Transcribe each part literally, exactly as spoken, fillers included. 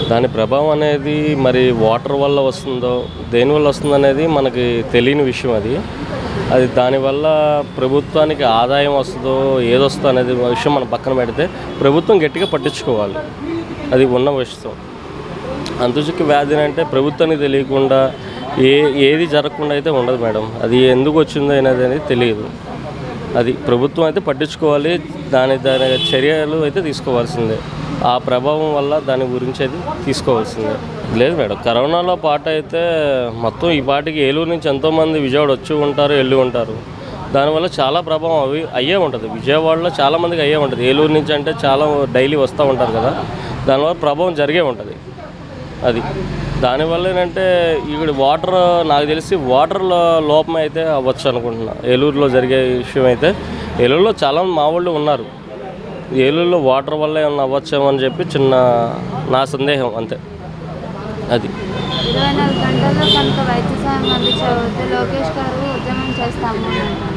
దాని ప్రభావం అనేది మరి వాటర్ వల్ల వస్తుందో దేనివల్ల వస్తుందో అనేది మనకి తెలియని విషయం. అది అది దానివల్ల ప్రభుత్వానికి ఆదాయం వస్తుందో ఏదొస్తుందో అనేది విషయం మనం పక్కన పెడితే ప్రభుత్వం గట్టిగా పట్టించుకోవాలి. అది ఉన్న విషయం. అంతుచిక్క వ్యాధి అంటే ప్రభుత్వానికి తెలియకుండా ఏ ఏది జరగకుండా అయితే ఉండదు మేడం. అది ఎందుకు వచ్చిందో అనేది అనేది తెలియదు. అది ప్రభుత్వం అయితే పట్టించుకోవాలి. దాని దాని చర్యలు అయితే తీసుకోవాల్సిందే. ఆ ప్రభావం వల్ల దాని గురించి అయితే తీసుకోవాల్సిందే. లేదు మేడం, కరోనాలో పాట అయితే మొత్తం ఈ పాటికి ఏలూరు నుంచి ఎంతోమంది విజయవాడ వచ్చి ఉంటారు, వెళ్ళి ఉంటారు. దానివల్ల చాలా ప్రభావం అవి అయ్యే ఉంటుంది. విజయవాడలో చాలామందికి అయ్యే ఉంటుంది. ఏలూరు నుంచి అంటే చాలా డైలీ వస్తూ ఉంటారు కదా, దానివల్ల ప్రభావం జరిగే ఉంటుంది. అది దానివల్ల ఏంటంటే ఇక్కడ వాటర్ నాకు తెలిసి వాటర్లో లోపం అయితే అవ్వచ్చు అనుకుంటున్నా. ఏలూరులో జరిగే విషయం అయితే ఏలూరులో చాలామంది మా వాళ్ళు ఉన్నారు. ఏలూరులో వాటర్ వల్ల ఏమన్నా అవ్వచ్చేమో అని చెప్పి చిన్న నా సందేహం అంతే. అది ఇరవై నాలుగు గంటల్లో కనుక వైద్య సాయం అందించకపోతే లోకేష్ గారు ఉద్యమం చేస్తాము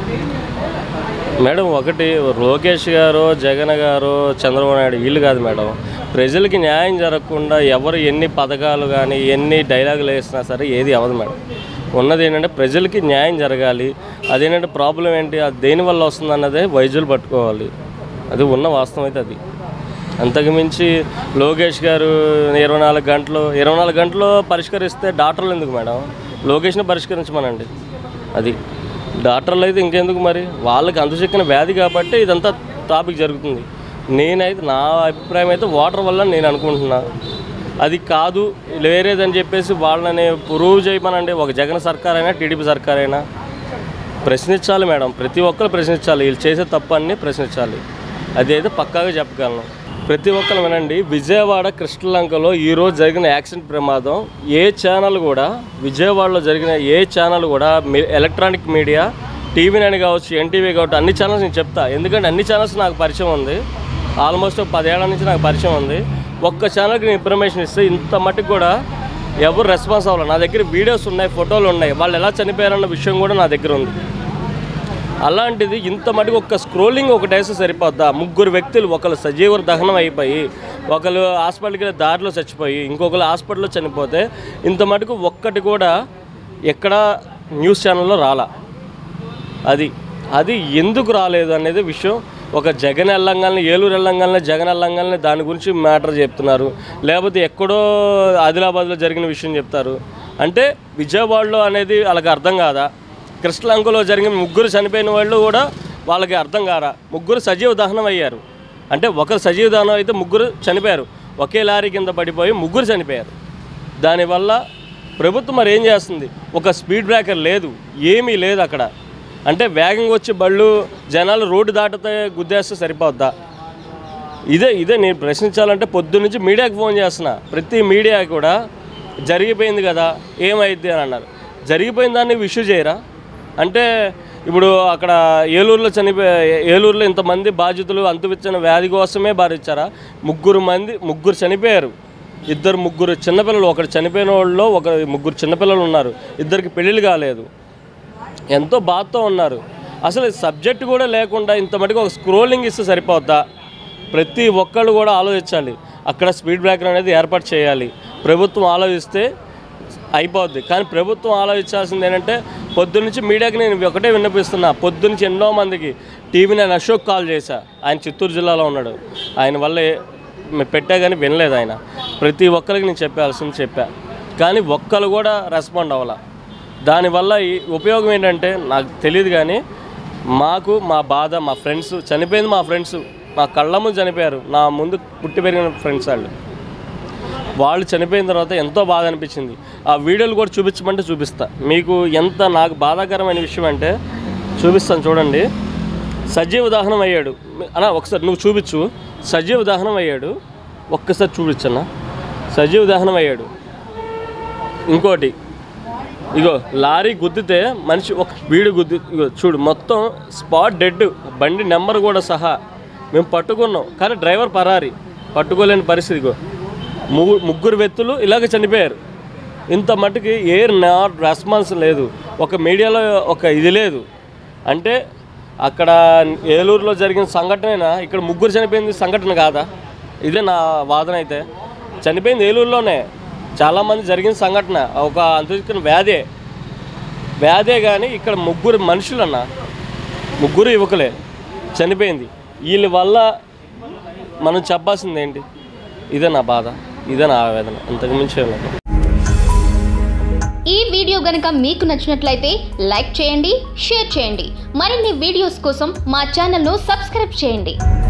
మేడం. ఒకటి లోకేష్ గారు, జగన్ గారు, చంద్రబాబు నాయుడు వీళ్ళు కాదు మేడం. ప్రజలకి న్యాయం జరగకుండా ఎవరు ఎన్ని పథకాలు కానీ ఎన్ని డైలాగులు వేసినా సరే ఏది అవ్వదు మేడం. ఉన్నది ఏంటంటే ప్రజలకి న్యాయం జరగాలి. అదేంటంటే ప్రాబ్లం ఏంటి, అది దేనివల్ల వస్తుంది అన్నదే వైద్యులు పట్టుకోవాలి. అది ఉన్న వాస్తవం అయితే అది. అంతకుమించి లోకేష్ గారు ఇరవై నాలుగు గంటలు ఇరవై నాలుగు గంటలు పరిష్కరిస్తే డాక్టర్లు ఎందుకు మేడం? లోకేష్ని పరిష్కరించమనండి. అది డాక్టర్లు అయితే ఇంకెందుకు మరి? వాళ్ళకి అంతుచిక్కిన వ్యాధి కాబట్టి ఇదంతా టాపిక్ జరుగుతుంది. నేనైతే నా అభిప్రాయం అయితే వాటర్ వల్ల నేను అనుకుంటున్నా. అది కాదు వేరేదని చెప్పేసి వాళ్ళని ప్రూవ్ చేయమనండి. ఒక జగన్ సర్కార్ అయినా టీడీపీ సర్కార్ అయినా ప్రశ్నించాలి మేడం. ప్రతి ఒక్కరు ప్రశ్నించాలి. వీళ్ళు చేసే తప్పన్నీ ప్రశ్నించాలి. అది అయితే పక్కాగా చెప్పగలను. ప్రతి ఒక్కరు వినండి. విజయవాడ కృష్ణలంకలో ఈరోజు జరిగిన యాక్సిడెంట్ ప్రమాదం ఏ ఛానల్ కూడా, విజయవాడలో జరిగిన ఏ ఛానల్ కూడా, ఎలక్ట్రానిక్ మీడియా, టీవీ నైన్ కావచ్చు, ఎన్టీవీ కావచ్చు, అన్ని ఛానల్స్ నేను చెప్తా. ఎందుకంటే అన్ని ఛానల్స్ నాకు పరిచయం ఉంది. ఆల్మోస్ట్ పదేళ్ల నుంచి నాకు పరిచయం ఉంది. ఒక్క ఛానల్కి నేను ఇన్ఫర్మేషన్ ఇస్తే ఇంత మట్టుకు కూడా ఎవరు రెస్పాన్స్ అవ్వాలి. నా దగ్గర వీడియోస్ ఉన్నాయి, ఫోటోలు ఉన్నాయి. వాళ్ళు ఎలా చనిపోయారన్న విషయం కూడా నా దగ్గర ఉంది. అలాంటిది ఇంత మటుకు ఒక్క స్క్రోలింగ్ ఒకటేస్తే సరిపోద్దా? ముగ్గురు వ్యక్తులు, ఒకరు సజీవ దహనం అయిపోయి, ఒకరు హాస్పిటల్కి దారిలో చచ్చిపోయి, ఇంకొకరు హాస్పిటల్లో చనిపోతే ఇంత మటుకు ఒక్కటి కూడా ఎక్కడ న్యూస్ ఛానల్లో రాలా. అది అది ఎందుకు రాలేదు అనేది విషయం. ఒక జగన్ వెళ్ళంగానే, ఏలూరు వెళ్ళంగానే, జగన్ వెళ్ళంగానే దాని గురించి మ్యాటర్ చెప్తున్నారు. లేకపోతే ఎక్కడో ఆదిలాబాద్లో జరిగిన విషయం చెప్తారు. అంటే విజయవాడలో అనేది వాళ్ళకి అర్థం కాదా? కృష్ణలంకలో జరిగిన ముగ్గురు చనిపోయిన వాళ్ళు కూడా వాళ్ళకి అర్థం కారా? ముగ్గురు సజీవ దహనం అయ్యారు. అంటే ఒకరు సజీవ దహనం అయితే ముగ్గురు చనిపోయారు. ఒకే లారీ కింద పడిపోయి ముగ్గురు చనిపోయారు. దానివల్ల ప్రభుత్వం మరి ఏం చేస్తుంది? ఒక స్పీడ్ బ్రేకర్ లేదు, ఏమీ లేదు అక్కడ. అంటే వేగంగా వచ్చి బళ్ళు జనాలు రోడ్డు దాటితే గుద్దేస్తే సరిపోద్దా? ఇదే ఇదే నేను ప్రశ్నించాలంటే పొద్దున్న నుంచి మీడియాకి ఫోన్ చేస్తున్నా. ప్రతి మీడియా కూడా జరిగిపోయింది కదా, ఏమైద్ది అని అన్నారు. జరిగిపోయిన దాన్ని ఇష్యూ చేయరా? అంటే ఇప్పుడు అక్కడ ఏలూరులో చనిపోయి ఏలూరులో ఇంతమంది బాధితులు అంతువిచ్చిన వ్యాధి కోసమే బాధించారా? ముగ్గురు మంది ముగ్గురు చనిపోయారు. ఇద్దరు ముగ్గురు చిన్నపిల్లలు, ఒకరు చనిపోయిన వాళ్ళు, ఒక ముగ్గురు చిన్నపిల్లలు ఉన్నారు. ఇద్దరికి పెళ్ళిళ్ళు కాలేదు. ఎంతో బాధతో ఉన్నారు. అసలు సబ్జెక్ట్ కూడా లేకుండా ఇంత మటుకు ఒక స్క్రోలింగ్ ఇస్తే సరిపోద్దా? ప్రతి ఒక్కళ్ళు కూడా ఆలోచించాలి. అక్కడ స్పీడ్ బ్రేకర్ అనేది ఏర్పాటు చేయాలి. ప్రభుత్వం ఆలోచిస్తే అయిపోద్ది. కానీ ప్రభుత్వం ఆలోచించాల్సింది ఏంటంటే పొద్దున్నుంచి మీడియాకి నేను ఒకటే విన్నపిస్తున్నా. పొద్దున్నుంచి ఎన్నో మందికి టీవీ నేను అశోక్ కాల్ చేశా. ఆయన చిత్తూరు జిల్లాలో ఉన్నాడు. ఆయన వల్ల పెట్టా కానీ వినలేదు ఆయన. ప్రతి ఒక్కరికి నేను చెప్పాల్సింది చెప్పా, కానీ ఒక్కరు కూడా రెస్పాండ్ అవ్వాల. దానివల్ల ఈ ఉపయోగం ఏంటంటే నాకు తెలియదు. కానీ మాకు మా బాధ, మా ఫ్రెండ్స్ చనిపోయింది, మా ఫ్రెండ్స్ మా కళ్ళ ముందు చనిపోయారు. నా ముందు పుట్టి పెరిగిన ఫ్రెండ్స్ వాళ్ళు వాళ్ళు చనిపోయిన తర్వాత ఎంతో బాధ అనిపించింది. ఆ వీడియోలు కూడా చూపించమంటే చూపిస్తా మీకు. ఎంత నాకు బాధాకరమైన విషయం అంటే చూపిస్తాను చూడండి. సజీవ దహనం అయ్యాడు అన్న, ఒకసారి నువ్వు చూపించు. సజీవ దహనం అయ్యాడు, ఒక్కసారి చూపించన్నా. సజీవ దహనం అయ్యాడు. ఇంకోటి ఇగో లారీ గుద్దితే మనిషి ఒక వీడు గుద్ది, ఇగో చూడు మొత్తం స్పాట్ డెడ్, బండి నెంబర్ కూడా సహా మేము పట్టుకున్నాం. కానీ డ్రైవర్ పరారి, పట్టుకోలేని పరిస్థితి. ఇగో ముగ్గురు వ్యక్తులు ఇలాగ చనిపోయారు. ఇంత మట్టుకి ఎయిర్ నాట్ రెస్పాన్స్ లేదు. ఒక మీడియాలో ఒక ఇది లేదు. అంటే అక్కడ ఏలూరులో జరిగిన సంఘటన ఇక్కడ ముగ్గురు చనిపోయింది సంఘటన కాదా? ఇదే నా వాదన. అయితే చనిపోయింది ఏలూరులోనే. చాలామంది జరిగిన సంఘటన ఒక అంతరిక్ష వ్యాధే వ్యాధే కానీ ఇక్కడ ముగ్గురు మనుషులన్న, ముగ్గురు యువకులే చనిపోయింది. వీళ్ళ వల్ల మనం చెప్పాల్సింది ఏంటి? ఇదే నా బాధ, ఇదే నా ఆవేదన, అంతకుమించి లేదు. ఈ వీడియో గనుక మీకు నచ్చినట్లయితే లైక్ చేయండి, షేర్ చేయండి. మరిన్ని వీడియోస్ కోసం మా ఛానల్ను సబ్స్క్రైబ్ చేయండి.